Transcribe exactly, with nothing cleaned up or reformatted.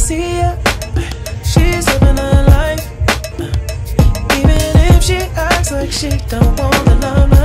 see her, she's living her life. Even if she acts like she don't want the love.